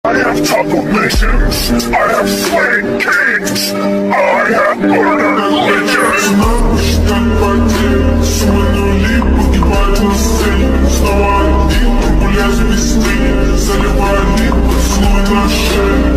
I have toppled nations, I have slain kings, I have murdered legions. Суманули погибают на сцене. Снова один, прогулясь без тени, заливая лик поцелуй на шее.